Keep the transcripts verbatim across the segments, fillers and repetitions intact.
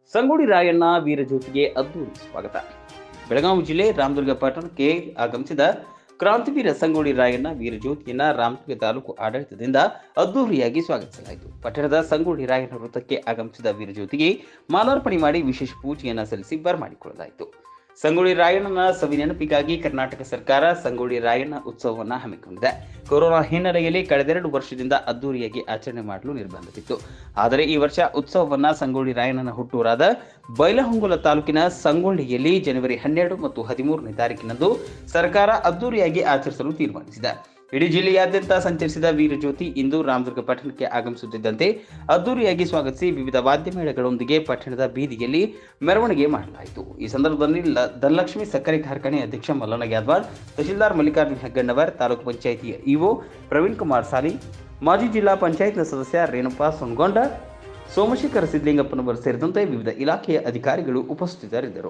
ಸಂಗೊಳ್ಳಿ ರಾಯಣ್ಣ ವೀರಜ್ಯೋತಿಗೆ ಅದ್ದೂರಿ ಸ್ವಾಗತ. ಬೆಳಗಾವಿ ಜಿಲ್ಲೆ ರಾಮದುರ್ಗ ಪಟ್ಟಣಕ್ಕೆ ಆಗಮಿಸಿದ ಕ್ರಾಂತಿವೀರ ಸಂಗೊಳ್ಳಿ ರಾಯಣ್ಣ ವೀರಜ್ಯೋತಿಯನ್ನ ರಾಮದುರ್ಗ ತಾಲೂಕು ಆಡಳಿತದಿಂದ ಅದ್ದೂರಿಯಾಗಿ ಸ್ವಾಗತಿಸಲಾಯಿತು. ಪಟ್ಟಣದ ಸಂಗೊಳ್ಳಿ ರಾಯಣ್ಣ ವೃತ್ತಕ್ಕೆ ಆಗಮಿಸಿದ ವೀರಜ್ಯೋತಿಗೆ ಮಾಲಾರ್ಪಣೆ ಮಾಡಿ ವಿಶೇಷ ಪೂಜೆಯನ್ನ ಸಲ್ಲಿಸಿ ಬರಮಾಡಿಕೊಳ್ಳಲಾಯಿತು. ಸಂಗೊಳ್ಳಿ ರಾಯಣ್ಣನ ಸವಿ ನೆನಪಿಗಾಗಿ ಕರ್ನಾಟಕ ಸರ್ಕಾರ ಸಂಗೊಳ್ಳಿ ರಾಯಣ್ಣ ಉತ್ಸವವನ್ನು ಹಮ್ಮಿಕೊಂಡಿದೆ. ಕೊರೋನಾ ಹಿನ್ನೆಲೆಯಲ್ಲಿ ಕಳೆದೆರಡು ವರ್ಷದಿಂದ ಅದ್ದೂರಿಯಾಗಿ ಆಚರಣೆ ಮಾಡಲು ನಿರ್ಬಂಧವಿತ್ತು. ಆದರೆ ಈ ವರ್ಷ ಉತ್ಸವವನ್ನು ಸಂಗೊಳ್ಳಿ ರಾಯಣ್ಣನ ಹುಟ್ಟೂರಾದ ಬೈಲಹೊಂಗಲ ತಾಲೂಕಿನ ಸಂಗೊಳ್ಳಿಯಲ್ಲಿ ಜನವರಿ ಹನ್ನೆರಡು ಮತ್ತು ಹದಿಮೂರನೇ ತಾರೀಕಿನಂದು ಸರ್ಕಾರ ಅದ್ದೂರಿಯಾಗಿ ಆಚರಿಸಲು ತೀರ್ಮಾನಿಸಿದೆ. ಇಡೀ ಜಿಲ್ಲೆಯಾದ್ಯಂತ ಸಂಚರಿಸಿದ ವೀರಜ್ಯೋತಿ ಇಂದು ರಾಮದುರ್ಗ ಪಟ್ಟಣಕ್ಕೆ ಆಗಮಿಸುತ್ತಿದ್ದಂತೆ ಅದ್ದೂರಿಯಾಗಿ ಸ್ವಾಗತಿಸಿ ವಿವಿಧ ವಾದ್ಯ ಮೇಳಗಳೊಂದಿಗೆ ಪಟ್ಟಣದ ಬೀದಿಯಲ್ಲಿ ಮೆರವಣಿಗೆ ಮಾಡಲಾಯಿತು. ಈ ಸಂದರ್ಭದಲ್ಲಿ ಧನಲಕ್ಷ್ಮಿ ಸಕ್ಕರೆ ಕಾರ್ಖಾನೆ ಅಧ್ಯಕ್ಷ ಮಲ್ಲಣ್ಣ ಯಾದವಾಡ್, ತಹಶೀಲ್ದಾರ್ ಮಲ್ಲಿಕಾರ್ಜುನ ಹೆಗ್ಗಣ್ಣವರ್, ತಾಲೂಕು ಪಂಚಾಯಿತಿಯ ಇಒ ಪ್ರವೀಣ್ ಕುಮಾರ್ ಸಾಲಿ, ಮಾಜಿ ಜಿಲ್ಲಾ ಪಂಚಾಯತ್ನ ಸದಸ್ಯ ರೇಣುಪಾ ಸೊನ್ಗೊಂಡ, ಸೋಮಶೇಖರ ಸಿದ್ಲಿಂಗಪ್ಪನವರು ಸೇರಿದಂತೆ ವಿವಿಧ ಇಲಾಖೆಯ ಅಧಿಕಾರಿಗಳು ಉಪಸ್ಥಿತರಿದ್ದರು.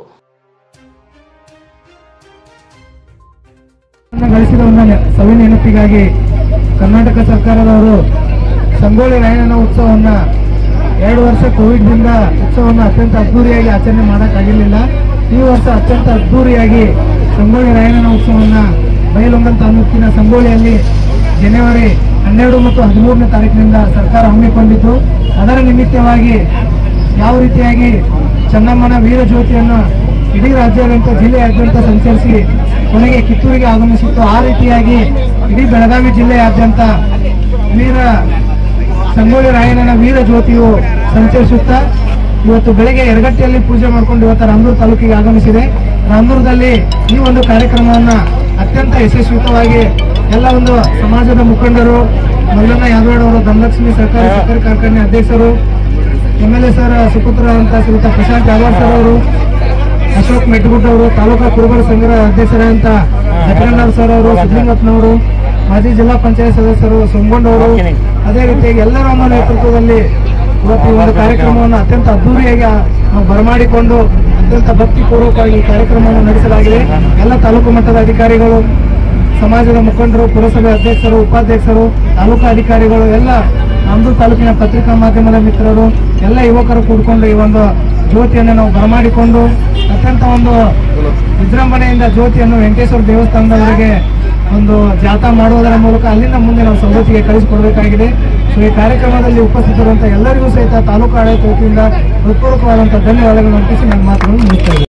ಗಳಿಸಿದ ಸವಿ ನೆನಪಿಗಾಗಿ ಕರ್ನಾಟಕ ಸರ್ಕಾರದವರು ಸಂಗೊಳ್ಳಿ ರಾಯಣ್ಣನ ಉತ್ಸವವನ್ನು ಎರಡು ವರ್ಷ ಕೋವಿಡ್ದಿಂದ ಉತ್ಸವವನ್ನು ಅತ್ಯಂತ ಅದ್ದೂರಿಯಾಗಿ ಆಚರಣೆ ಮಾಡೋಕ್ಕಾಗಿರಲಿಲ್ಲ. ಈ ವರ್ಷ ಅತ್ಯಂತ ಅದ್ದೂರಿಯಾಗಿ ಸಂಗೊಳ್ಳಿ ರಾಯಣ್ಣನ ಉತ್ಸವವನ್ನು ಬೈಲಹೊಂಗಲ ತಾಲೂಕಿನ ಸಂಗೊಳ್ಳಿಯಲ್ಲಿ ಜನವರಿ ಹನ್ನೆರಡು ಮತ್ತು ಹದಿಮೂರನೇ ತಾರೀಕಿನಿಂದ ಸರ್ಕಾರ ಹಮ್ಮಿಕೊಂಡಿದ್ದು, ಅದರ ನಿಮಿತ್ತವಾಗಿ ಯಾವ ರೀತಿಯಾಗಿ ಚೆನ್ನಮ್ಮನ ವೀರಜ್ಯೋತಿಯನ್ನು ಇಡೀ ರಾಜ್ಯಾದ್ಯಂತ ಜಿಲ್ಲೆಯಾದ್ಯಂತ ಸಂಚರಿಸಿ ಕೊನೆಗೆ ಕಿತ್ತೂರಿಗೆ ಆಗಮಿಸಿತ್ತು, ಆ ರೀತಿಯಾಗಿ ಇಡೀ ಬೆಳಗಾವಿ ಜಿಲ್ಲೆಯಾದ್ಯಂತ ವೀರ ಸಂಗೊಳ್ಳಿ ರಾಯಣ್ಣನ ವೀರ ಜ್ಯೋತಿಯು ಸಂಚರಿಸುತ್ತಾ ಇವತ್ತು ಬೆಳಗ್ಗೆ ಎರಗಟ್ಟಿಯಲ್ಲಿ ಪೂಜೆ ಮಾಡಿಕೊಂಡು ಇವತ್ತು ರಾಮದುರ್ಗ ತಾಲೂಕಿಗೆ ಆಗಮಿಸಿದೆ. ರಾಮದುರ್ಗದಲ್ಲಿ ಈ ಒಂದು ಕಾರ್ಯಕ್ರಮವನ್ನು ಅತ್ಯಂತ ಯಶಸ್ವಿತವಾಗಿ ಎಲ್ಲ ಒಂದು ಸಮಾಜದ ಮುಖಂಡರು, ಮಲ್ಲಣ್ಣ ಯಾದವಾಡ್ ಅವರು, ಧನಲಕ್ಷ್ಮಿ ಸರ್ಕಾರಿ ಸಕ್ಕರೆ ಕಾರ್ಖಾನೆ ಅಧ್ಯಕ್ಷರು, ಎಂ ಎಲ್ ಎ ಸರ್ ಸುಪುತ್ರ ಅಂತ ಶ್ರೀಯುತ ಪ್ರಶಾಂತ್ ಯಾದವಾಡ್ ಸರ್ ಅವರು, ಅಶೋಕ್ ಮೆಟ್ಟಗುಡ್ಡ ಅವರು, ತಾಲೂಕಾ ಕುರುಬರ ಸಂಘದ ಅಧ್ಯಕ್ಷರಾದಂತ ಹಜರಣ್ಣವ್ರ ಸರ್ ಅವರು, ಸಿದ್ಲಿಂಗಪ್ಪನವರು, ಮಾಜಿ ಜಿಲ್ಲಾ ಪಂಚಾಯತ್ ಸದಸ್ಯರು ಸೊಂಗೊಂಡವರು, ಅದೇ ರೀತಿಯಾಗಿ ಎಲ್ಲರ ನೇತೃತ್ವದಲ್ಲಿ ಇವತ್ತು ಈ ಒಂದು ಕಾರ್ಯಕ್ರಮವನ್ನು ಅತ್ಯಂತ ಅದ್ದೂರಿಯಾಗಿ ನಾವು ಬರಮಾಡಿಕೊಂಡು ಅತ್ಯಂತ ಭಕ್ತಿಪೂರ್ವಕವಾಗಿ ಕಾರ್ಯಕ್ರಮವನ್ನು ನಡೆಸಲಾಗಿದೆ. ಎಲ್ಲ ತಾಲೂಕು ಮಟ್ಟದ ಅಧಿಕಾರಿಗಳು, ಸಮಾಜದ ಮುಖಂಡರು, ಪುರಸಭೆ ಅಧ್ಯಕ್ಷರು, ಉಪಾಧ್ಯಕ್ಷರು, ತಾಲೂಕಾ ಅಧಿಕಾರಿಗಳು, ಎಲ್ಲ ರಾಮದುರ್ಗ ತಾಲೂಕಿನ ಪತ್ರಿಕಾ ಮಾಧ್ಯಮದ ಮಿತ್ರರು, ಎಲ್ಲ ಯುವಕರು ಕೂಡಿಕೊಂಡು ಈ ಒಂದು ಜ್ಯೋತಿಯನ್ನು ನಾವು ಬರಮಾಡಿಕೊಂಡು ಅತ್ಯಂತ ಒಂದು ವಿಜೃಂಭಣೆಯಿಂದ ಜ್ಯೋತಿಯನ್ನು ವೆಂಕಟೇಶ್ವರ ದೇವಸ್ಥಾನದವರೆಗೆ ಒಂದು ಜಾಥಾ ಮಾಡುವುದರ ಮೂಲಕ ಅಲ್ಲಿಂದ ಮುಂದೆ ನಾವು ಸವದತ್ತಿಗೆ ಕಳಿಸಿಕೊಡಬೇಕಾಗಿದೆ. ಸೊ ಈ ಕಾರ್ಯಕ್ರಮದಲ್ಲಿ ಉಪಸ್ಥಿತರುವಂತಹ ಎಲ್ಲರಿಗೂ ಸಹಿತ ತಾಲೂಕು ಆಡಳಿತ ವತಿಯಿಂದ ಹೃತ್ಪೂರ್ವಕವಾದಂತಹ ಧನ್ಯವಾದಗಳನ್ನು ಅರ್ಪಿಸಿ ನನ್ನ ಮಾತುಗಳನ್ನು ಮುಗಿಸ್ತೇನೆ.